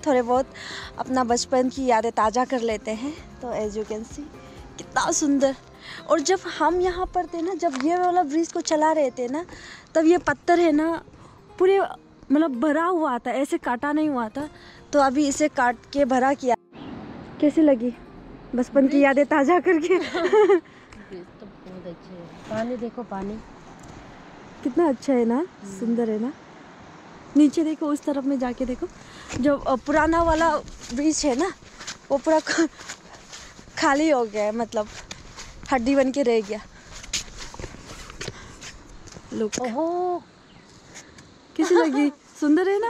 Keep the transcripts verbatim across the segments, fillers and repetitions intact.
थोड़े बहुत अपना बचपन की यादें ताज़ा कर लेते हैं। तो एज यू कैन सी कितना सुंदर। और जब हम यहाँ पर थे ना, जब ये वाला ब्रिज को चला रहे थे ना, तब ये पत्थर है ना पूरे मतलब भरा हुआ था, ऐसे काटा नहीं हुआ था। तो अभी इसे काट के भरा किया। कैसी लगी बचपन की यादें ताज़ा करके? तो बहुत अच्छे है। पानी देखो, पानी कितना अच्छा है ना, सुंदर है ना। नीचे देखो, उस तरफ में जाके देखो, जो पुराना वाला ब्रिज है ना वो पूरा खाली हो गया है, मतलब हड्डी बन के रह गया। लुक, ओहो कैसी लगी? सुंदर है ना?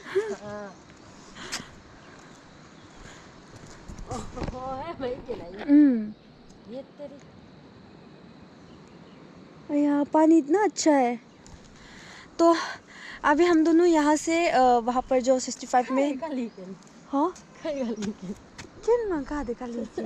ओहो है भाई चलाई। हम्म, ये तेरी यहाँ पानी इतना अच्छा है। तो अभी हम दोनों यहाँ से वहाँ पर जो सिक्सटी फाइव में हाँ चल ना कहा देखा लीजिए।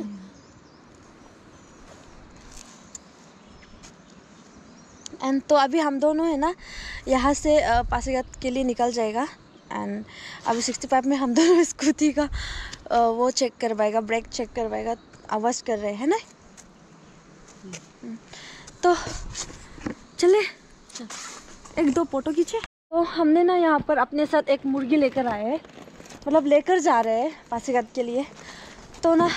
एंड तो अभी हम दोनों है ना यहाँ से पासीघाट के लिए निकल जाएगा। एंड अभी सिक्सटी फाइव में हम दोनों स्कूटी का वो चेक करवाएगा, ब्रेक चेक करवाएगा, आवाज़ कर रहे हैं ना। तो चले एक दो फोटो खींचे। तो हमने ना यहाँ पर अपने साथ एक मुर्गी लेकर आए हैं, मतलब लेकर जा रहे हैं पासीघाट के लिए। तो ना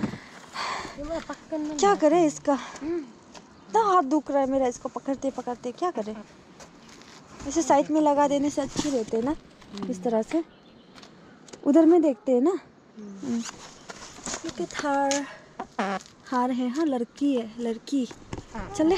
क्या करें इसका, तो हाथ दुख रहा है मेरा, इसको पकड़ते पकड़ते क्या करें। ऐसे साइड में लगा देने से अच्छे रहते हैं ना, इस तरह से। उधर में देखते हैं ना, लुक एट हर, हार है, हाँ लड़की है, लड़की। चले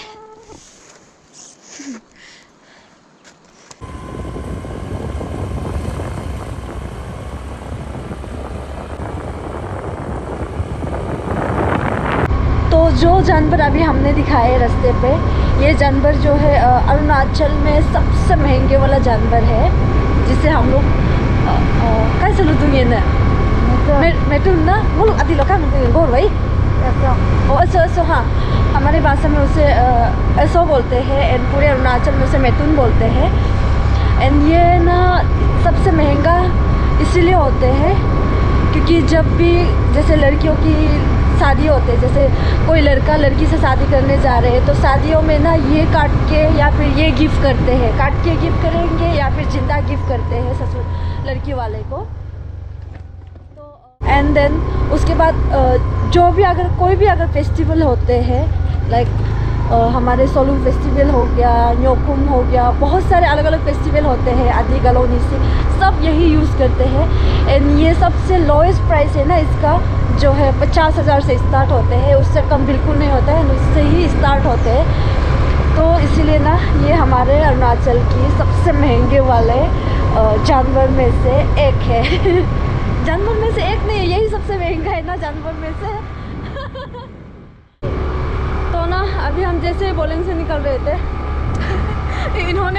तो जो जानवर अभी हमने दिखाए रास्ते पे, ये जानवर जो है अरुणाचल में सबसे महंगे वाला जानवर है, जिसे हम लोग कैसे लुटूंगे ना मेटून ना वो लोग अति लोग का गोर भाई ऐसो ऐसो। हाँ, हमारे भाषा में उसे ऐसो बोलते हैं, एंड पूरे अरुणाचल में उसे मेटून बोलते हैं। एंड ये ना सबसे महंगा इसीलिए होते हैं क्योंकि जब भी जैसे लड़कियों की शादी होते हैं, जैसे कोई लड़का लड़की से शादी करने जा रहे हैं, तो शादियों में ना ये काट के या फिर ये गिफ्ट करते हैं, काट के गिफ्ट करेंगे या फिर जिंदा गिफ्ट करते हैं ससुर लड़की वाले को। तो एंड देन उसके बाद जो भी अगर कोई भी अगर फेस्टिवल होते हैं, लाइक हमारे सोलुंग फेस्टिवल हो गया, न्योकुम हो गया, बहुत सारे अलग अलग फेस्टिवल होते हैं, आदि गलोनी से सब यही यूज़ करते हैं। एंड ये सबसे लोएस्ट प्राइस है ना इसका, जो है पचास हज़ार से स्टार्ट होते हैं, उससे कम बिल्कुल नहीं होता है, उससे ही स्टार्ट होते हैं। तो इसीलिए ना ये हमारे अरुणाचल की सबसे महंगे वाले जानवर में से एक है। जानवर में से एक नहीं है, यही सबसे महंगा है ना जानवर में से। तो ना अभी हम जैसे बोलिंग से निकल रहे थे, इन्होंने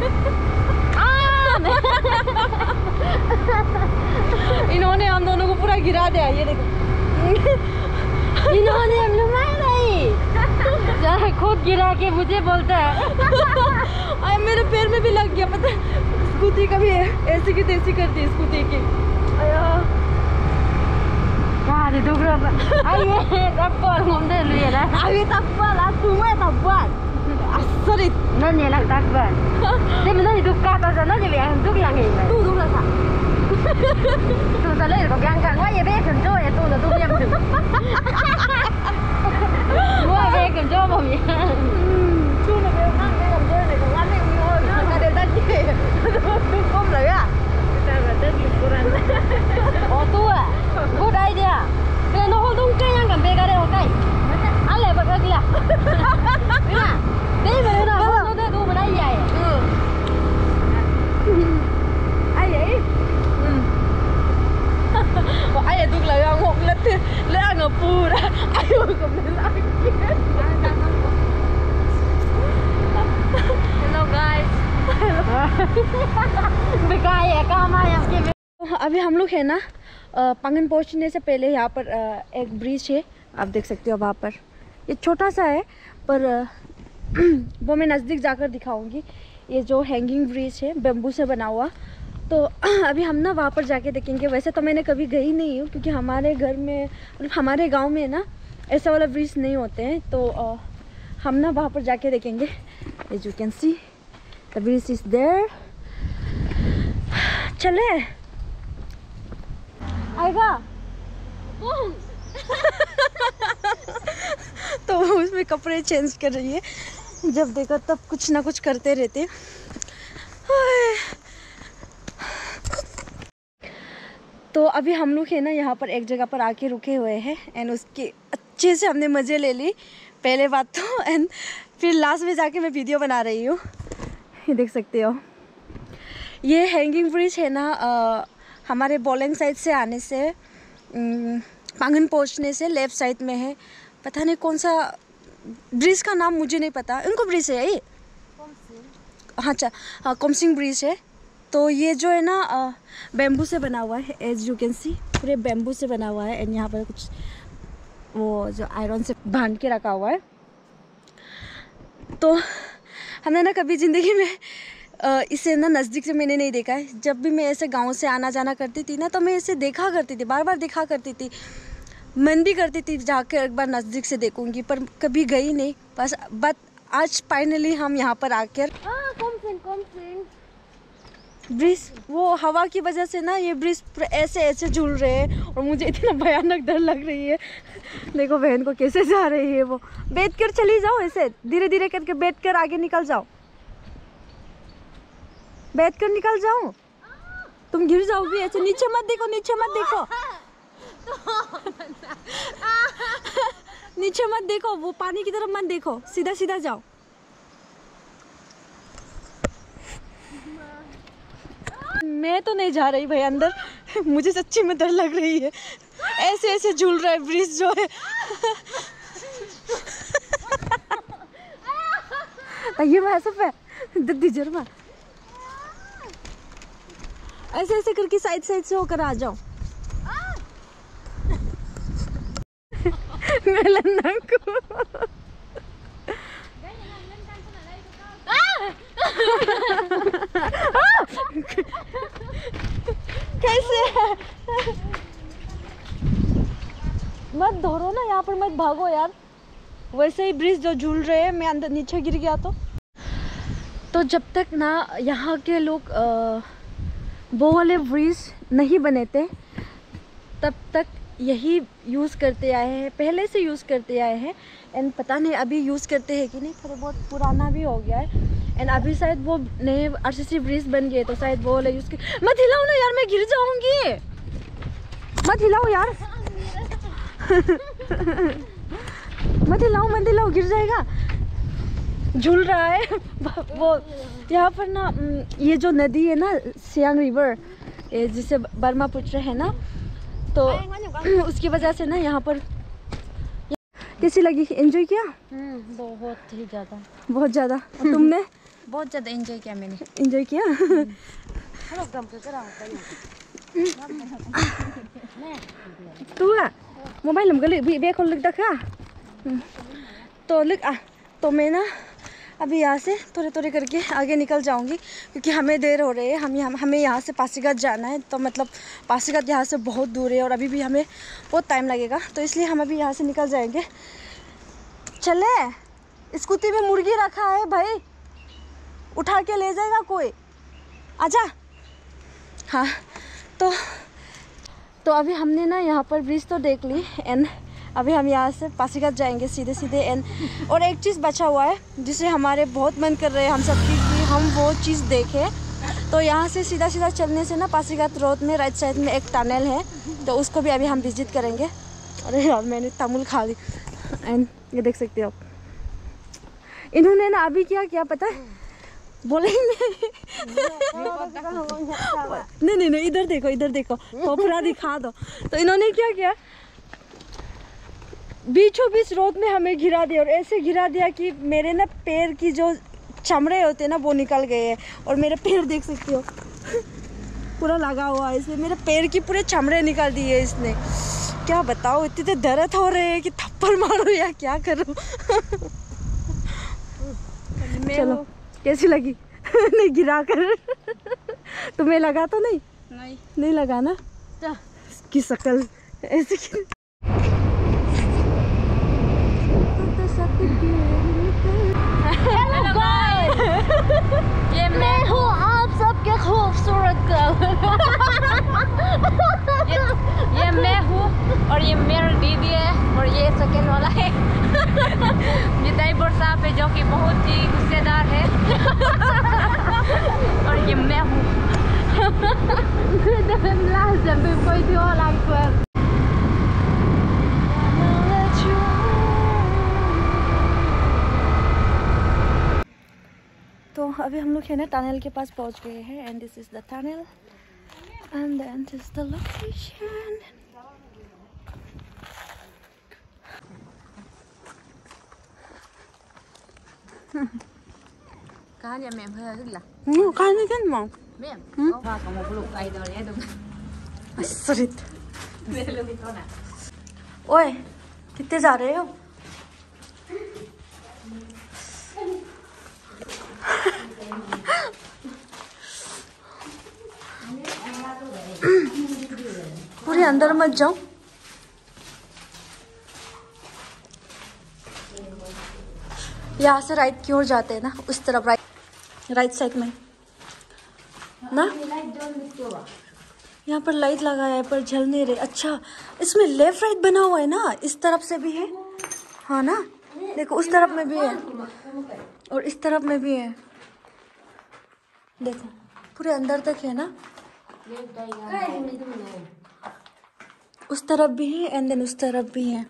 इन्होंने हम दोनों को पूरा गिरा दिया। ये देखो इन्होंने हम लोग नहीं खुद गिरा के मुझे बोलता है। अरे मेरे पैर में भी लग गया, पता है। स्कूटी कभी ऐसी की तैसी करती स्कूटी की। Di dugro ba? Ay, tapal ngomde lu ya lah. Ay, tapal, aku mah tapal. Asarit. Nanya lah tapal. Dia mana hidup kata sana dia yang duk yang ini. Tu duk lah sah. Tu sana itu yang kan, wah ya bekerja tu ya tu tu tu yang tu. Wah bekerja bom ya. Tu nak bekerja bekerja ni kau kan ni kau nak ada tadi. Tu kom lah ya. Kita ada liburan. Oh tu ah. Good idea. Kaya no hodong kaya yang gambe kare hokai. Ale baga gila. Ina. Dei ba na. No de du bana iya ya. Ai ai. Ko ai du la yang hok let le ang pura. Ayo ko lagi. Hello guys. Bekaya kama yang ke. अभी हम लोग है ना पंगन पहुंचने से पहले यहाँ पर एक ब्रिज है, आप देख सकते हो वहाँ पर। ये छोटा सा है पर वो मैं नज़दीक जाकर दिखाऊंगी। ये जो हैंगिंग ब्रिज है, बेम्बू से बना हुआ, तो अभी हम ना वहाँ पर जाके देखेंगे। वैसे तो मैंने कभी गई नहीं हूँ क्योंकि हमारे घर में मतलब हमारे गांव में ना ऐसा वाला ब्रिज नहीं होते हैं। तो आ, हम ना वहाँ पर जाके देखेंगे। As you can see the bridge is there. चले आएगा तो उसमें कपड़े चेंज कर रही है। जब देखो तब कुछ ना कुछ करते रहते। तो अभी हम लोग है ना यहाँ पर एक जगह पर आके रुके हुए हैं एंड उसके अच्छे से हमने मज़े ले ली पहले बात तो। एंड फिर लास्ट में जाके मैं वीडियो बना रही हूँ। ये देख सकते हो ये हैंगिंग ब्रिज है ना। आ, हमारे बोलेंग साइड से आने से पांगन पहुँचने से लेफ़्ट साइड में है। पता नहीं कौन सा ब्रिज का नाम मुझे नहीं पता। उनको ब्रिज है ये हाँ अच्छा हाँ कोमसिंग ब्रिज है। तो ये जो है ना बैम्बू से बना हुआ है। एज यू कैन सी पूरे बैम्बू से बना हुआ है। एंड यहाँ पर कुछ वो जो आयरन से बांध के रखा हुआ है। तो हमने ना कभी ज़िंदगी में इसे ना नज़दीक से मैंने नहीं देखा है। जब भी मैं ऐसे गांव से आना जाना करती थी ना तो मैं इसे देखा करती थी, बार बार देखा करती थी, मन भी करती थी जाकर एक बार नज़दीक से देखूंगी, पर कभी गई नहीं। बस बट आज फाइनली हम यहाँ पर आकर ब्रिज वो हवा की वजह से ना ये ब्रिज ऐसे ऐसे झूल रहे हैं और मुझे इतना भयानक डर लग रही है। देखो बहन को कैसे जा रही है वो। बैठ कर चली जाओ, ऐसे धीरे धीरे करके बैठ कर आगे निकल जाओ, बैठ कर निकल जाओ। तुम गिर जाओगी ऐसे। नीचे मत देखो, नीचे मत देखो नीचे मत देखो, वो पानी की तरफ मत देखो, सीधा सीधा जाओ। मैं तो नहीं जा रही भाई अंदर, मुझे सच्ची में डर लग रही है। ऐसे ऐसे झूल रहा है ब्रिज जो है ये सब है दद्दी जरमा। ऐसे ऐसे करके साइड साइड से होकर आ जाओ। कैसे मत धरो ना, यहाँ पर मत भागो यार। वैसे ही ब्रिज जो झूल रहे हैं, मैं अंदर नीचे गिर गया तो तो जब तक ना यहाँ के लोग वो वाले ब्रिज नहीं बने थे तब तक यही यूज़ करते आए हैं, पहले से यूज़ करते आए हैं। एंड पता नहीं अभी यूज़ करते हैं कि नहीं, थोड़ा बहुत पुराना भी हो गया है। एंड अभी शायद वो नए आरसीसी ब्रिज बन गए तो शायद वो वाला यूज़ कर। मत हिलाओ ना यार, मैं गिर जाऊंगी। मत हिलाओ यार मत हिलाओ मत हिलाओ, गिर जाएगा। झूल रहा है वो। यहाँ पर ना ये जो नदी है ना सियांग रिवर, जिसे ब्रह्मपुत्र है ना, तो उसकी वजह से ना यहाँ पर। कैसी लगी, एंजॉय किया? बहुत ही ज़्यादा बहुत ज़्यादा। तुमने? बहुत ज़्यादा एंजॉय किया मैंने। एंजॉय किया तू आ मोबाइल हम गले बे को लिख दखा तो लिख आ। तो मैं ना अभी यहाँ से थोड़े थोड़े करके आगे निकल जाऊंगी क्योंकि हमें देर हो रही है। हम यहाँ हमें यहाँ से पासीघाट जाना है। तो मतलब पासीघाट यहाँ से बहुत दूर है और अभी भी हमें बहुत टाइम लगेगा, तो इसलिए हम अभी यहाँ से निकल जाएंगे। चले, स्कूटी में मुर्गी रखा है भाई, उठा के ले जाएगा कोई, आजा। हाँ तो तो अभी हमने ना यहाँ पर ब्रिज तो देख ली एंड अभी हम यहाँ से पासीघाट जाएंगे सीधे सीधे। एंड और एक चीज़ बचा हुआ है जिसे हमारे बहुत मन कर रहे हैं हम सब की कि हम वो चीज़ देखें। तो यहाँ से सीधा सीधा चलने से ना पासीघाट रोड में राइट साइड में एक टनल है, तो उसको भी अभी हम विजिट करेंगे। अरे यार मैंने तमुल खा ली। एंड ये देख सकते हो इन्होंने ना अभी क्या किया पता है, बोले नहीं नहीं नहीं इधर देखो इधर देखो, पोपरा दिखा दो। तो इन्होंने क्या किया, बीचों बीच रोड में हमें गिरा दिया और ऐसे गिरा दिया कि मेरे ना पैर की जो चमड़े होते हैं ना वो निकल गए हैं। और मेरे पैर देख सकते हो पूरा लगा हुआ है इसमें, मेरे पैर की पूरे चमड़े निकाल दिए इसने। क्या बताओ, इतने तो दर्द हो रहे हैं कि थप्पड़ मारो या क्या करूं। चलो कैसी लगी नहीं गिरा कर तुम्हें लगा तो नहीं? नहीं नहीं लगा ना? की शक्ल ऐसे की। हेलो गाइस, ये मैं हूँ आप सबके खूबसूरत गर्ल। ये, ये मैं हूँ और ये मेरा दीदी है और ये सेकंड वाला है। ये ड्राइवर साहब है जो कि बहुत ही गुस्सेदार है। और ये मैं हूँ। तो अभी हम लोग है ना टनल के पास पहुंच गए हैं and this is the tunnel and then this is the location. Cá nhà mẹ hơi tức là 응, 가는 게 뭐? mẹ có hoa có một lục cây rồi đấy đúng 아싸릿. mẹ luôn đi con à ओए, कितने जा रहे हो? पूरे अंदर मत जाओ। यहाँ से राइट की ओर जाते हैं ना, उस तरफ राइट राइट साइड में ना। यहाँ पर लाइट लगाया है पर जल नहीं रहे। अच्छा, इसमें लेफ्ट राइट बना हुआ है ना, इस तरफ से भी है। हाँ ना, देखो उस तरफ में भी है और इस तरफ में भी है। देखो पूरे अंदर तक है ना, उस तरफ भी है एंड देन उस तरफ भी है।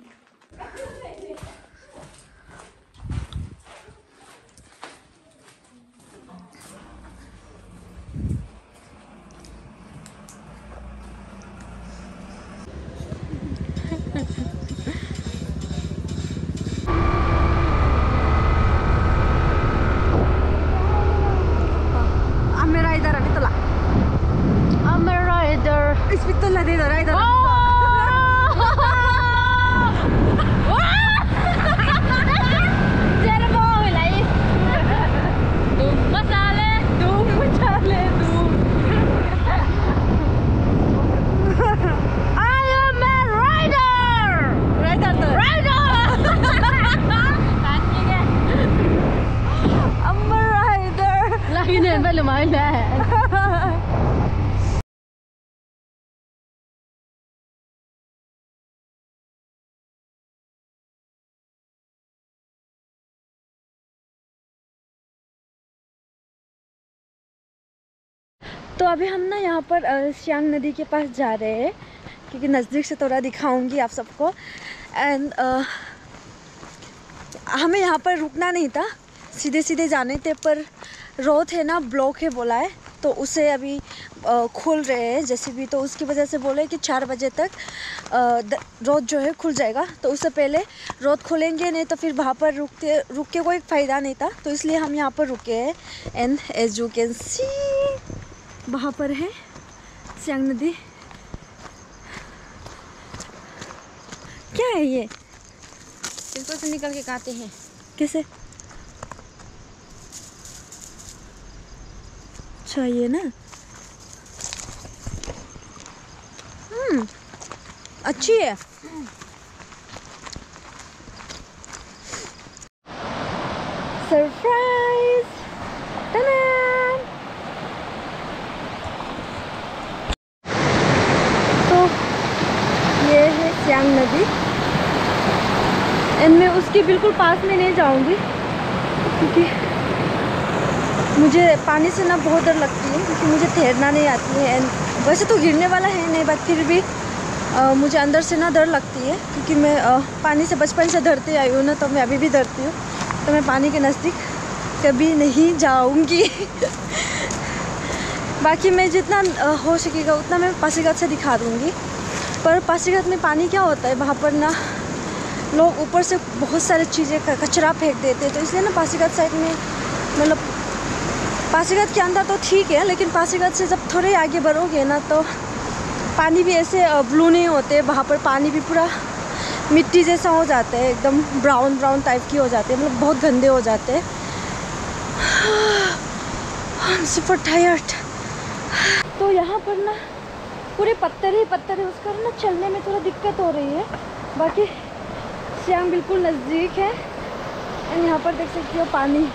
Isbitola dito, right? Jadi mau lagi Doom masale Doom machale, doom. I am a rider Rider to. rider Tanya ke I'm a rider. lagi nih belum ada. तो अभी हम ना यहाँ पर सियांग नदी के पास जा रहे हैं क्योंकि नज़दीक से थोड़ा दिखाऊंगी आप सबको। एंड हमें यहाँ पर रुकना नहीं था, सीधे सीधे जाने थे, पर रोड है ना ब्लॉक है बोला है, तो उसे अभी आ, खोल रहे हैं जैसे भी, तो उसकी वजह से बोले कि चार बजे तक रोड जो है खुल जाएगा। तो उससे पहले रोड खोलेंगे, नहीं तो फिर वहाँ पर रुकते रुक के कोई फ़ायदा नहीं था, तो इसलिए हम यहाँ पर रुके हैं। And as you can see वहाँ पर है सियांग नदी। क्या है ये? इसको से निकल के खाते हैं। कैसे? अच्छा ये ना, हम्म अच्छी है। सरप्राइज! टा-डा! सियांग नदी एंड मैं उसके बिल्कुल पास में नहीं जाऊंगी क्योंकि मुझे पानी से ना बहुत डर लगती है, क्योंकि मुझे तैरना नहीं आती है। एंड वैसे तो गिरने वाला है नहीं, बट फिर भी आ, मुझे अंदर से ना डर लगती है, क्योंकि मैं आ, पानी से बचपन से डरती आई हूँ ना, तो मैं अभी भी डरती हूँ, तो मैं पानी के नज़दीक कभी नहीं जाऊंगी। बाकी मैं जितना आ, हो सकेगा उतना मैं पासीघाट से दिखा दूँगी। पर पासीघाट में पानी क्या होता है, वहाँ पर ना लोग ऊपर से बहुत सारी चीज़ें कचरा फेंक देते हैं, तो इसलिए ना पासीघाट साइड में, मतलब पासीघाट के अंदर तो ठीक है, लेकिन पासीघाट से जब थोड़े आगे बढ़ोगे ना तो पानी भी ऐसे ब्लू नहीं होते, वहाँ पर पानी भी पूरा मिट्टी जैसा हो जाता है, एकदम ब्राउन ब्राउन टाइप की हो जाते हैं, मतलब बहुत गंदे हो जाते हैं। I am super tired. तो यहाँ पर ना पूरे पत्थर ही पत्थर है, उसका ना चलने में थोड़ा दिक्कत हो रही है। बाकी सियांग बिल्कुल नज़दीक है। एंड यहाँ पर देख सकती हो पानी।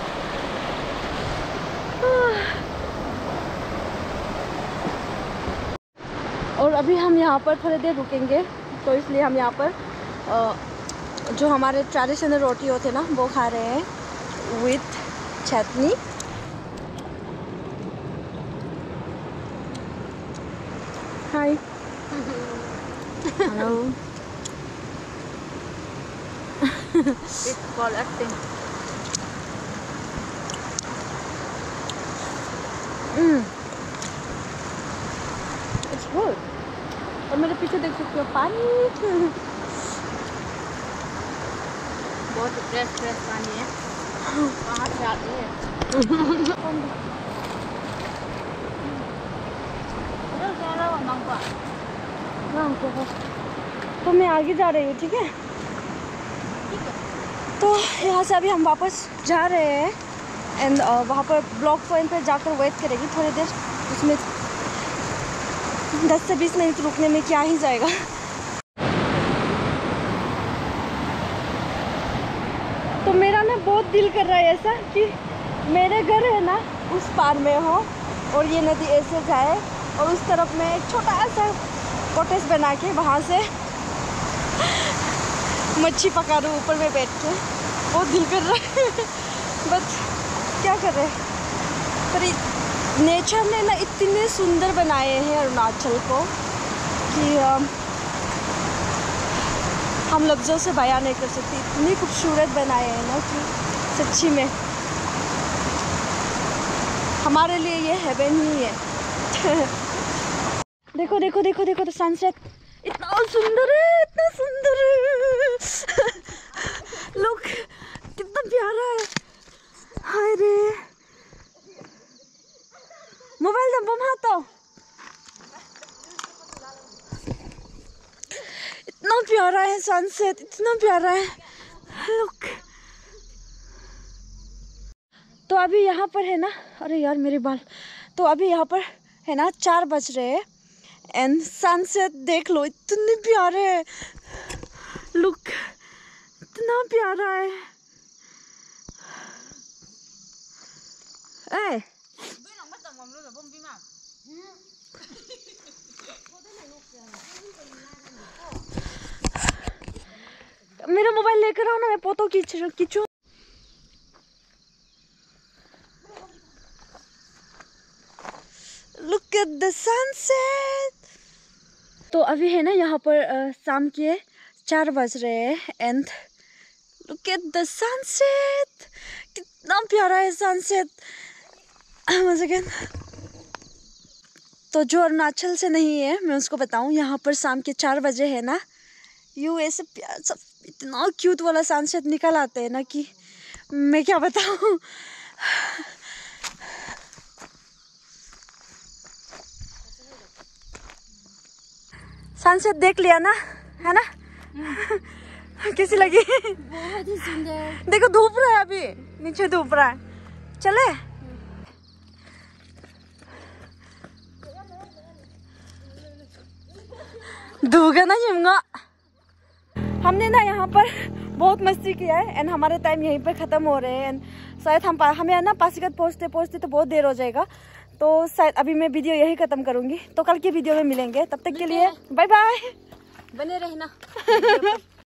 और अभी हम यहाँ पर थोड़ी देर रुकेंगे, तो इसलिए हम यहाँ पर जो हमारे ट्रेडिशनल रोटी होते ना वो खा रहे हैं with chutney. Hi hello. It's called acting. Mm. It's good. और मेरे पीछे देख सकते हो पानी। बहुत फ्रेश फ्रेश पानी है, वहाँ से आती है। तो मैं आगे जा रही हूँ, ठीक है। तो यहाँ से अभी हम वापस जा रहे हैं। एंड uh, वहाँ पर ब्लॉक पॉइंट पर जाकर वेट करेगी थोड़ी देर। उसमें दस से बीस मिनट रुकने में क्या ही जाएगा। तो मेरा ना बहुत दिल कर रहा है ऐसा कि मेरे घर है ना उस पार में हो और ये नदी ऐसे जाए और उस तरफ में एक छोटा सा कॉटेज बना के वहाँ से मच्छी पका दूँ ऊपर में बैठ के। बहुत दिल कर रहा है बट क्या कर रहे हैं। पर नेचर ने ना इतने सुंदर बनाए हैं अरुणाचल को कि हम लफ्ज़ों से बयान नहीं कर सकते। इतनी खूबसूरत बनाए हैं ना कि सच्ची में हमारे लिए ये हेवन ही है। देखो देखो देखो देखो तो सनसेट इतना सुंदर है, इतना सुंदर है। लुक कितना प्यारा है। हाय रे मोबाइल दे बम हाथो। इतना प्यारा है सनसेट, इतना प्यारा है। लुक तो अभी यहाँ पर है ना, अरे यार मेरे बाल। तो अभी यहाँ पर है ना चार बज रहे हैं एंड सनसेट देख लो इतने प्यारे है। लुक इतना प्यारा है। ए मेरा मोबाइल लेकर आओ ना, मैं फोटो खींच खींचूं। Look at the sunset। तो अभी है ना यहाँ पर uh, शाम के चार बज रहे हैं and look at the sunset। कितना प्यारा है सनसेट। once again। तो जो अरुणाचल से नहीं है मैं उसको बताऊँ, यहाँ पर शाम के चार बजे है ना यू ऐसे प्यार सब इतना क्यूट वाला सनसेट निकल आते हैं ना कि मैं क्या बताऊँ। सनसेट देख लिया ना, है ना। कैसी लगी? बहुत ही सुंदर। देखो धूप रहा है, अभी नीचे धूप रहा है। चले धूगा ना जिमगा। हमने ना यहाँ पर बहुत मस्ती किया है एंड हमारे टाइम यहीं पर ख़त्म हो रहे हैं एंड शायद हम हमें ना पासीघाट पहुँचते पहुँचते तो बहुत देर हो जाएगा। तो शायद अभी मैं वीडियो यही ख़त्म करूँगी। तो कल की वीडियो में मिलेंगे, तब तक के लिए बाय बाय। बने रहना।